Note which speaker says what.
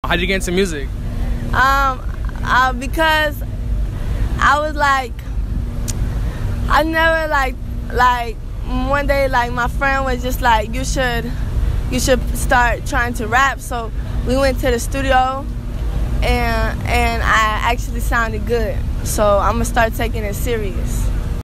Speaker 1: How'd you get into music?
Speaker 2: Because I was like, I never like one day like my friend was just like, you should start trying to rap. So we went to the studio and I actually sounded good. So I'm gonna start taking it serious.